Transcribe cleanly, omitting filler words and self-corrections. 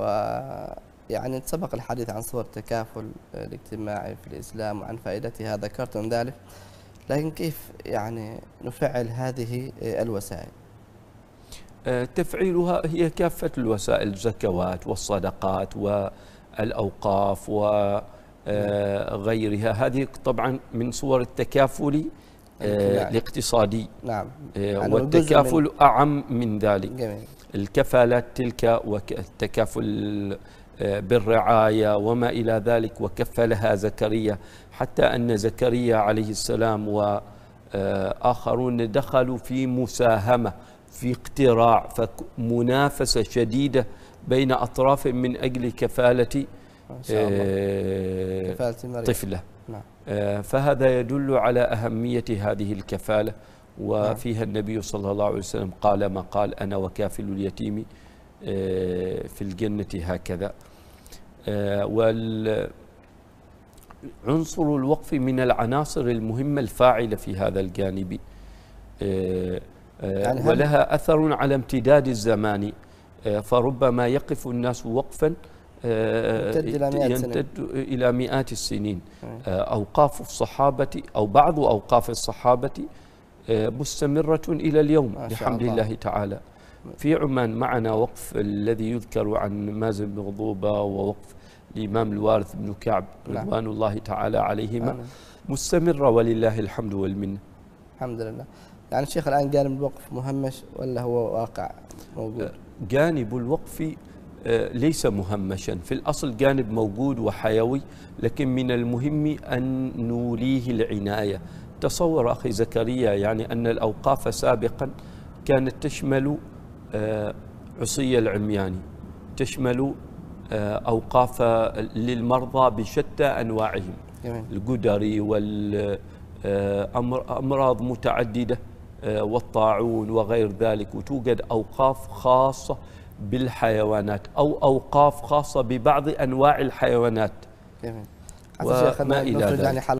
ويعني سبق الحديث عن صور التكافل الاجتماعي في الإسلام وعن فائدتها، ذكرتم ذلك، لكن كيف يعني نفعل هذه الوسائل؟ تفعيلها هي كافة الوسائل، الزكوات والصدقات والأوقاف وغيرها، هذه طبعا من صور التكافل الاقتصادي. نعم. والتكافل أعم من ذلك. جميل. الكفالات تلك والتكافل بالرعاية وما إلى ذلك، وكفلها زكريا، حتى أن زكريا عليه السلام وآخرون دخلوا في مساهمة في اقتراع، فمنافسة شديدة بين أطراف من أجل كفالة طفلة. نعم. فهذا يدل على أهمية هذه الكفالة، وفيها النبي صلى الله عليه وسلم قال ما قال: أنا وكافل اليتيم في الجنة هكذا. عنصر الوقف من العناصر المهمة الفاعلة في هذا الجانب، ولها أثر على امتداد الزمان، فربما يقف الناس وقفا يمتد إلى مئات السنين. أوقاف الصحابة أو بعض أوقاف الصحابة مستمرة إلى اليوم بحمد الله تعالى. في عمان معنا وقف الذي يذكر عن مازن بن غضوبة، ووقف الإمام الوارث بن كعب رضوان الله تعالى عليهما مستمرة ولله الحمد والمنة. الحمد لله. يعني الشيخ الآن جانب الوقف مهمش ولا هو واقع موجود؟ جانب الوقف ليس مهمشا، في الأصل جانب موجود وحيوي، لكن من المهم أن نوليه العناية. تصور أخي زكريا يعني أن الأوقاف سابقا كانت تشمل عصي العمياني، تشمل أوقاف للمرضى بشتى أنواعهم، القدري والأمراض متعددة والطاعون وغير ذلك، وتوجد أوقاف خاصة بالحيوانات أو أوقاف خاصة ببعض أنواع الحيوانات وما إلى ذلك.